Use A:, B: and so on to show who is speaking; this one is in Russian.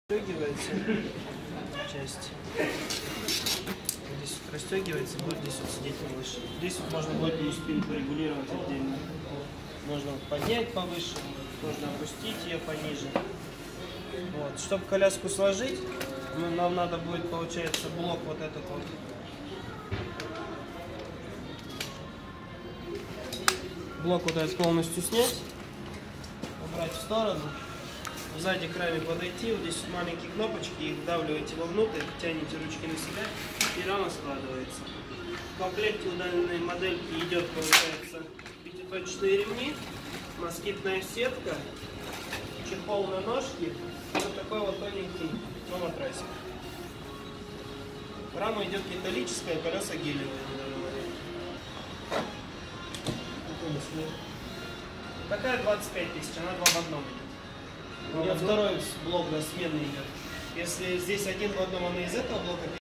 A: Расстегивается часть. Здесь вот расстегивается, будет здесь вот сидеть повыше. Здесь вот можно будет и спинку регулировать отдельно. Можно поднять повыше, можно опустить ее пониже. Вот. Чтобы коляску сложить, нам надо будет, получается, блок вот этот вот. Блок вот этот полностью снять, убрать в сторону. Сзади к раме подойти, вот здесь маленькие кнопочки, их вдавливаете вовнутрь, тянете ручки на себя, и рама складывается. В комплекте у данной модельки идет, получается, пятиточные ремни, москитная сетка, чехол на ножки и вот такой вот тоненький матрасик. Рама идет металлическая, колеса гелевые. Такая 25 тысяч, она 2 в одном идет. У нее второй блок сменный идет. Если здесь один в одном, она из этого блока